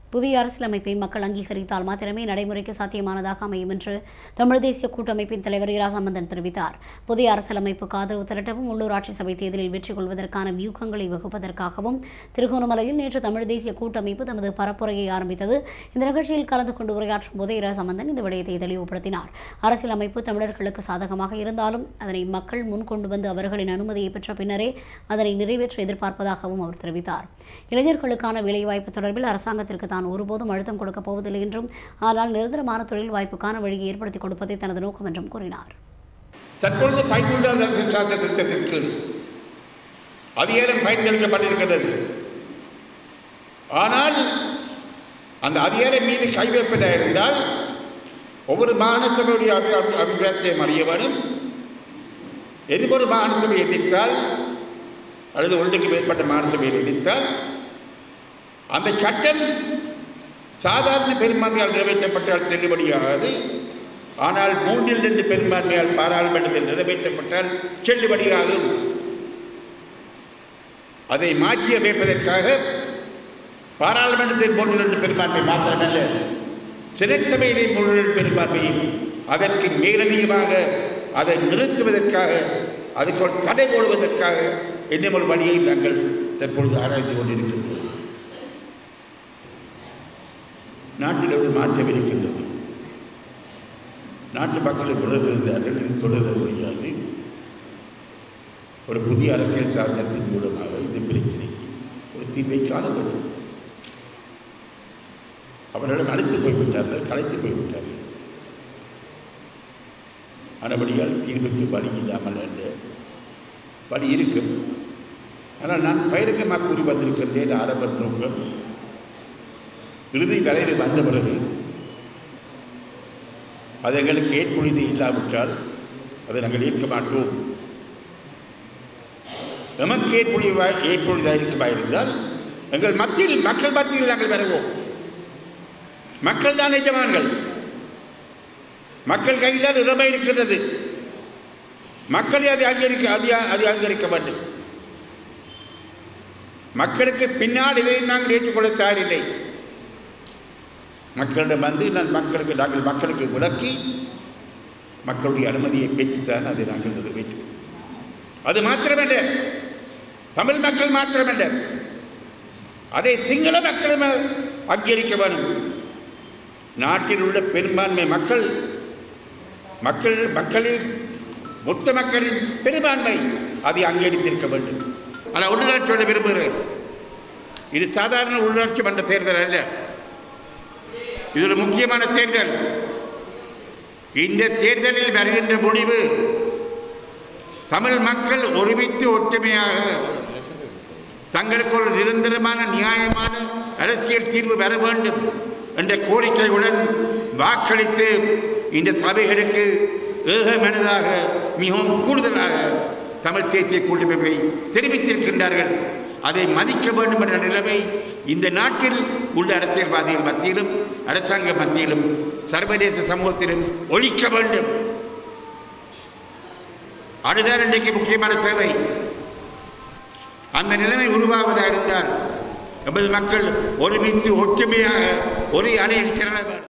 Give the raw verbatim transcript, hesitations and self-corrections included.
புதிய அரசியலமைப்பை மக்கள் அங்கீகரித்தால் மாத்திரமே நடைமுறைக்கு சாத்தியமானதாக அமையும் என்று தமிழ் தேசிய கூட்டமைப்பின் தலைவர் இரா சம்பந்தன் தெரிவித்தார். புதிய அரசியலமைப்புக்கு ஆதரவு திரட்டவும் உள்ளூராட்சி சபை தேர்தலில் வெற்றி கொள்வதற்கான வியூகங்களை வகுப்பதற்காகவும் திருகோணமலையில் நேற்று தமிழ் தேசிய கூட்டமைப்பு தமது பரப்புரையை ஆரம்பித்தது. இந்த நிகழ்ச்சியில் கலந்து கொண்டு உரையாற்றும் போதே இரா சம்பந்தன் இந்த விடயத்தை தெளிவுபடுத்தினார். அரசியலமைப்பு தமிழர்களுக்கு சாதகமாக இருந்தாலும் அதனை மக்கள் முன்கொண்டு வந்து அவர்களின் அனுமதியை பெற்ற பின்னரே அதனை நிறைவேற்ற எதிர்பார்ப்பதாகவும் அவர் தெரிவித்தார். இளைஞர்களுக்கான வேலைவாய்ப்பு தொடர்பில் அரசாங்கத்திற்கு தான் ஒருபோதும் அழுத்தம் கொடுக்கப் போவதில்லை என்றும் ஆனால் நிரந்தரமான தொழில் வாய்ப்புக்கான வழியை ஏற்படுத்திக் கொடுப்பதே தனது நோக்கம் என்றும் கூறினார். தற்பொழுது பயனுள்ள அரசியல் சார்ந்த திட்டத்திற்கு அதிகாரம் பயன்படுத்தப்பட்டிருக்கிறது. ஆனால் அந்த அதிகாரம் மீது கை வைப்பதாக இருந்தால் ஒவ்வொரு மாகாண சபையுடைய அபிப்பிராயத்தை அறிய வேண்டும். எதிர்பொரு மாகாண சபையை எதிர்த்தால் அல்லது ஒன்றுக்கு மேற்பட்ட மாகாண சபையை எதிர்த்தால் அந்த சட்டம் சாதாரண பெரும்பான்மையால் நிறைவேற்றப்பட்டால் செல்லுபடியாகாது. ஆனால் மூன்றில் இரண்டு பெரும்பான்மையால் பாராளுமன்றத்தில் நிறைவேற்றப்பட்டால் செல்லுபடியாகும். அதை மாற்றி அமைப்பதற்காக பாராளுமன்றத்தில் மூன்றில் இரண்டு பெரும்பான்மை மாத்திரமல்ல, செனட் சபையிலே மூன்றில் பெரும்பான்மையும் அதற்கு மேலதிகமாக அதை நிறுத்துவதற்காக அதுக்கு ஒரு தடை போடுவதற்காக என்னும் ஒரு வழியை நாங்கள் தற்பொழுது ஆராய்ந்து கொண்டிருக்கின்றோம். நாட்டில் ஒரு மாற்றம் இருக்கின்றது. நாட்டு மக்களை தொடர்கிறார்கள். இது தொடர முடியாது. ஒரு புதிய அரசியல் சாதனத்தின் மூலமாக இந்த பிரச்சனைக்கு ஒரு தீர்வை காண வேண்டும். அவர்களிடம் அழைத்து போய்விட்டார்கள், கலைத்து போய்விட்டார்கள். ஆனபடியால் தீர்வுக்கு வழி இல்லாமல் அல்ல, வழி இருக்கும். ஆனால் நான் பயிரங்கமாக கூறி வந்திருக்கின்றேன். ஆரம்ப துவக்கம் இறுதி வரையில் வந்த பிறகு அது எங்களுக்கு ஏற்புழுதி இல்லாவிட்டால் அதை நாங்கள் ஏற்க மாட்டோம். நமக்கு ஏற்புழிவா ஏற்புழுதாக இருக்குமா இருந்தால் எங்கள் மத்தியில் மக்கள் மத்தியில் நாங்கள் வருவோம். மக்கள் தான் எஜமான்கள். மக்கள் கையில் தான் இறமை இருக்கின்றது. மக்களை அதை அங்கீகரிக்க அது அது அங்கீகரிக்க வேண்டும். மக்களுக்கு பின்னால் இதை நாங்கள் ஏற்றுக்கொள்ள தயாரில்லை. மக்களிடம் வந்து நான் மக்களுக்கு நாங்கள் மக்களுக்கு விளக்கி மக்களுடைய அனுமதியை பெற்றுத்தான் அதை நாங்கள் நிறைவேற்றுவோம். அது மாத்திரமல்ல, தமிழ் மக்கள் மாத்திரமல்ல, அதை சிங்கள மக்களும் அங்கீகரிக்க வேண்டும். நாட்டில் உள்ள பெரும்பான்மை மக்கள் மக்கள் மக்களில் மொத்த மக்களின் பெரும்பான்மை அதை அங்கீகரித்திருக்க வேண்டும். ஆனால் ஒன்று நான் சொல்ல விரும்புகிறேன், இது சாதாரண உள்ளாட்சி மன்ற தேர்தல் அல்ல. இது ஒரு முக்கியமான தேர்தல். இந்த தேர்தலில் வருகின்ற முடிவு தமிழ் மக்கள் ஒருமித்து ஒற்றுமையாக தங்களுக்கு ஒரு நிரந்தரமான நியாயமான அரசியல் தீர்வு வர வேண்டும் என்ற கோரிக்கையுடன் வாக்களித்து இந்த சபைகளுக்கு ஏக மனதாக மிகவும் கூடுதலாக தமிழ் தேசிய கூட்டமைப்பை தெரிவித்திருக்கின்றார்கள். அதை மதிக்க வேண்டும் என்ற நிலைமை இந்த நாட்டில் உள்ள அரசியல்வாதிகள் மத்தியிலும் அரசாங்க மத்தியிலும் சர்வதேச சமூகத்திலும் ஒழிக்க வேண்டும். அதுதான் இன்றைக்கு முக்கியமான தேவை. அந்த நிலைமை உருவாவதாக இருந்தால் நமது மக்கள் ஒருமித்து ஒற்றுமையாக ஒரே அணையில் திரள வேண்டும்.